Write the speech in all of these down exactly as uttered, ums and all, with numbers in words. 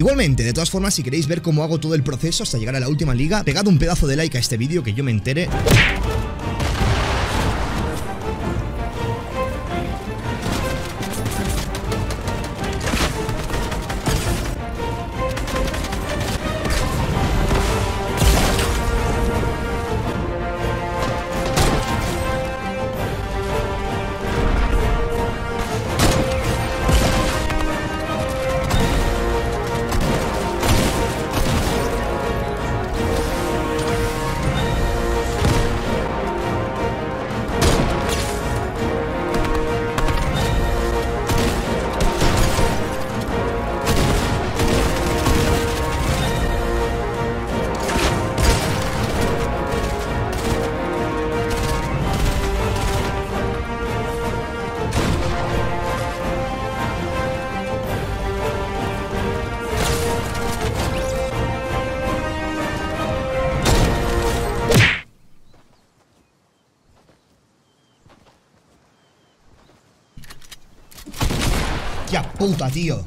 Igualmente, de todas formas, si queréis ver cómo hago todo el proceso hasta llegar a la última liga, pegad un pedazo de like a este vídeo que yo me entere. ¡Ya puta, tío!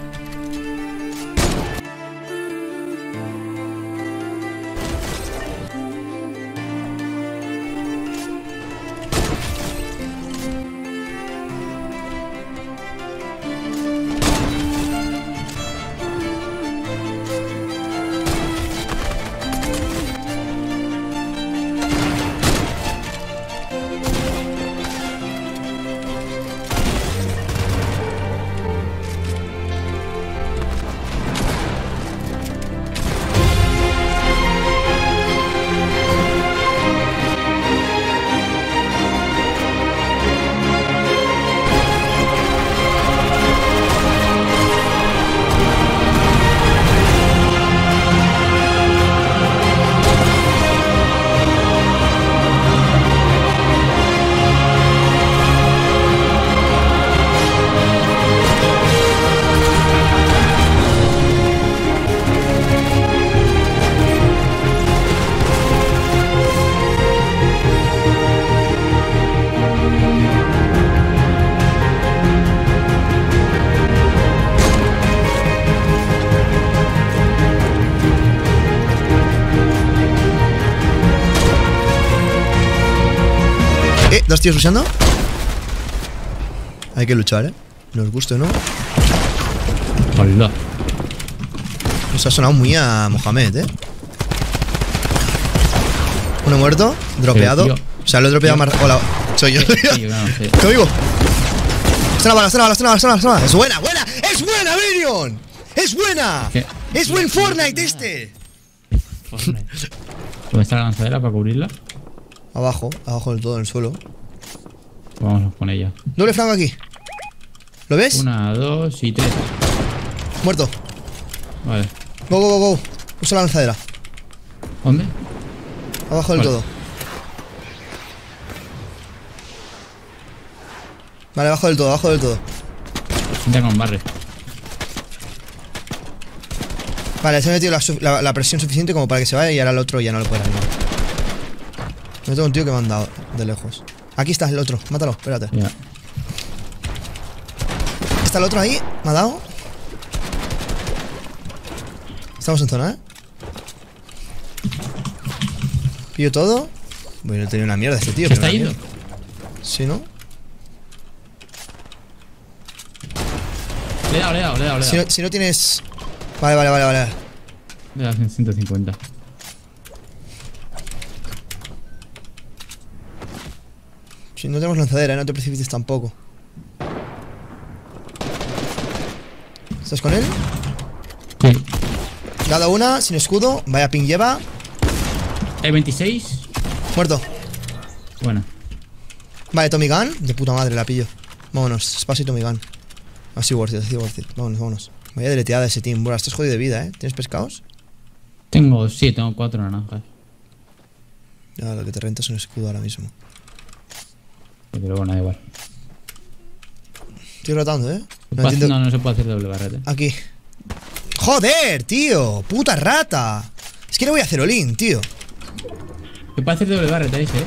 Eh, ¿dos tíos luchando? Hay que luchar, ¿eh? Nos guste, ¿no? Hola. Nos ha sonado muy a Mohamed, ¿eh? Uno muerto, dropeado. Tío, O sea, lo he dropeado más... Hola, soy yo. Sí, sí, no, sí. Te oigo. Está la bala, está la bala, está la bala, está la bala, está la bala. Es buena, buena. ¡Es buena, Minion! ¡Es buena! ¿Qué? ¡Es buen Fortnite este! Fortnite. ¿Dónde está la lanzadera para cubrirla? Abajo, abajo del todo, en el suelo. Vamos con ella. Doble flanco aquí. ¿Lo ves? Una, dos y tres. Muerto. Vale. Go, go, go, go. Usa la lanzadera. ¿Dónde? Abajo del Vale. todo. Vale, abajo del todo, abajo del todo. Intenta con barre. Vale, se ha metido la, su- la- la presión suficiente como para que se vaya y ahora el otro ya no lo puede animar. Me tengo un tío que me han dado de lejos. Aquí está el otro, mátalo, espérate. Ya. Está el otro ahí, me ha dado. Estamos en zona, ¿eh? Pillo todo. Bueno, he tenido una mierda este tío. ¿Se pero está una yendo? mierda. Sí, ¿no? Le he dado, le he dado, le he dado. Le he Si dado. no, si no tienes... Vale, vale, vale, vale. Le he dado ciento cincuenta. Si no tenemos lanzadera, ¿eh? No te precipites tampoco. ¿Estás con él? Sí. Dado una, sin escudo. Vaya ping lleva. Hay veintiséis. Muerto. Bueno. Vale, Tommy Gun. De puta madre, la pillo. Vámonos, Space y Tommy Gun. Así worth it, así worth it. Vámonos, vámonos. Vaya deleteada ese team. Bueno, estás jodido de vida, ¿eh? ¿Tienes pescados? Tengo, sí, tengo cuatro naranjas. Ya, lo que te renta es un escudo ahora mismo. Pero bueno, da igual. Estoy rotando, ¿eh? Se No puede hacer- entiendo. no, no se puede hacer doble barrete. Aquí. ¡Joder, tío! ¡Puta rata! Es que no voy a hacer olín, tío. Se puede hacer doble barrete ese, eh.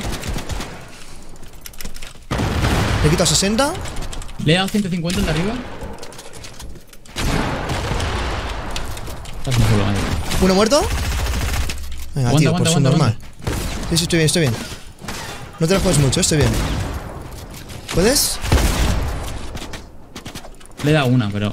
Le quito a sesenta. Le he dado ciento cincuenta el de arriba. Estás un solo ahí. ¿Uno muerto? Venga, Aguanta, tío, aguanta, por su aguanta, normal. aguanta. Sí, sí, estoy bien, estoy bien. No te la juegues mucho, estoy bien. ¿Puedes? Le he dado una, pero.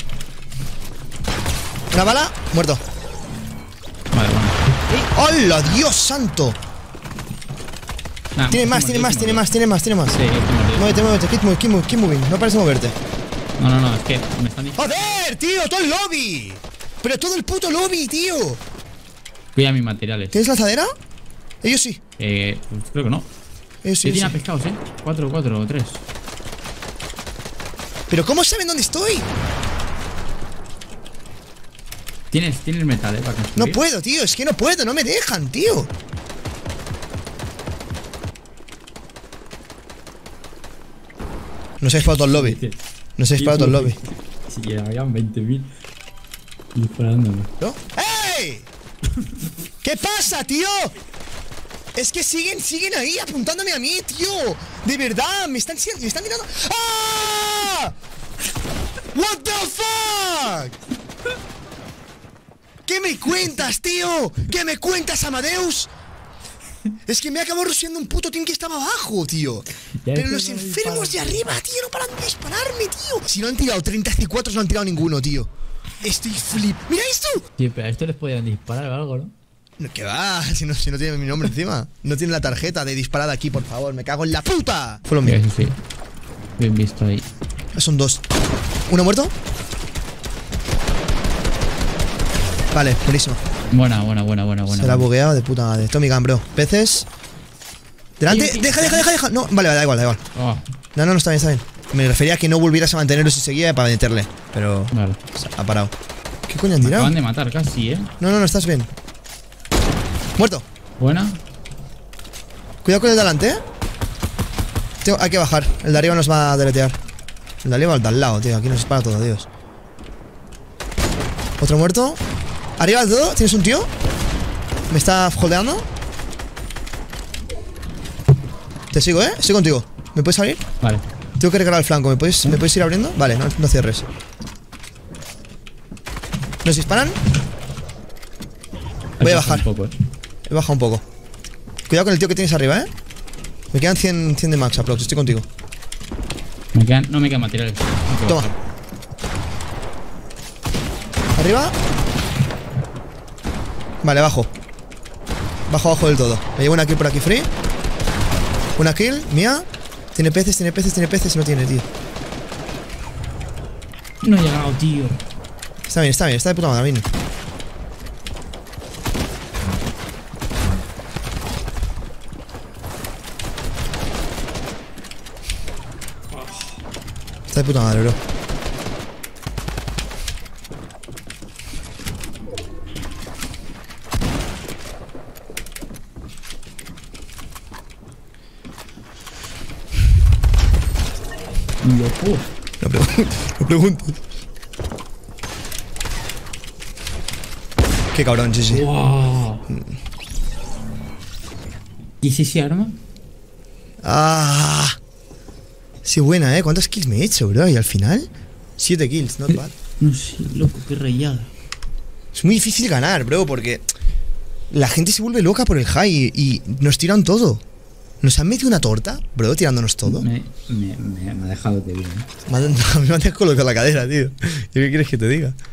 Una bala, muerto. Vale, bueno. ¡Hola, Dios santo! Nah, Tiene estoy más, tiene mordido, más, estoy tiene mordido. más, tiene más, tiene más. Sí, estoy mordido. Muévete, muévete, keep moving, keep moving, keep moving. No parece moverte. No, no, no, es que me están diciendo. ¡Joder, tío! ¡Todo el lobby! ¡Pero todo el puto lobby, tío! Cuida mis materiales. ¿Tienes lanzadera? Ellos sí. Eh, pues creo que no. Ellos sí, Sí, tiene sí. pescados, eh. Cuatro, cuatro o tres. ¿Pero cómo saben dónde estoy? Tienes, tienes metal, eh, para No construir. puedo, tío, es que no puedo, no me dejan, tío. No se ha disparado todo el lobby. No se ha disparado todo el lobby. Si llegarían veinte mil disparándome. ¿No? ¡Ey! ¿Qué pasa, tío? Es que siguen, siguen ahí apuntándome a mí, tío. De verdad, me están, me están mirando. ¡Ah! What the fuck? ¿Qué me cuentas, tío? ¿Qué me cuentas, Amadeus? Es que me acabó rusheando un puto team que estaba abajo, tío. Ya Pero es los que no enfermos de disparan. arriba, tío, no paran de dispararme, tío. Si no han tirado treinta C cuatro, no han tirado ninguno, tío. Estoy flip. ¡Mira esto! Sí, pero a esto les podían disparar o algo, ¿no? No, ¿qué va? Si no, si no tiene mi nombre encima. No tiene la tarjeta de disparada aquí, por favor. Me cago en la puta. Fue lo Sí, mío. sí, sí. Bien visto ahí. Son dos. ¿Uno muerto? Vale, buenísimo. Buena, buena, buena, buena, buena. Se la ha buena. bugueado de puta madre. Tommy Gun, bro. Peces. Delante. Sí, sí. Deja, deja, deja, deja. No, vale, vale, da igual, da igual. Oh, No, no, no, está bien, está bien. Me refería a que no volvieras a mantenerlo si seguía para meterle. Pero vale. ha parado. ¿Qué coño han Me tirado? acaban de matar casi, ¿eh? No, no, no, estás bien. Muerto. Buena. Cuidado con el de delante, ¿eh? Tengo- hay que bajar. El de arriba nos va a deletear. El de arriba o el de al lado, tío. Aquí nos dispara todo, Dios. Otro muerto. Arriba del todo. ¿Tienes un tío? ¿Me está holdeando? Te sigo, ¿eh? Estoy contigo. ¿Me puedes abrir? Vale. Tengo que recargar el flanco. ¿Me puedes, ¿me puedes ir abriendo? Vale, no, no cierres. ¿Nos disparan? Voy a bajar. Un poco, ¿eh? He bajado un poco. Cuidado con el tío que tienes arriba, ¿eh? Me quedan cien, cien de max aprox. Estoy contigo. Me quedan, no me quedan materiales. Hay que Toma. bajar. Arriba. Vale, bajo. Bajo, bajo del todo. Me llevo una kill por aquí free. Una kill, mía. Tiene peces, tiene peces, tiene peces. No tiene, tío. No he llegado, tío. Está bien, está bien, está de puta madre, Vini. Está de puta madre, bro. Loco. No, pregun- no preguntes. Qué cabrón, sí, sí. Wow. ¿Y es ese arma? Ah. Sí, buena, ¿eh? ¿Cuántas kills me he hecho, bro? Y al final, siete kills, not bad. No sé, loco, qué rayada. Es muy difícil ganar, bro, porque la gente se vuelve loca por el high y, y nos tiran todo. Nos han metido una torta, bro, tirándonos todo. Me, me, me, me ha dejado de bien. Me han- A mí me han descolocado la cadera, tío. ¿Yo qué quieres que te diga?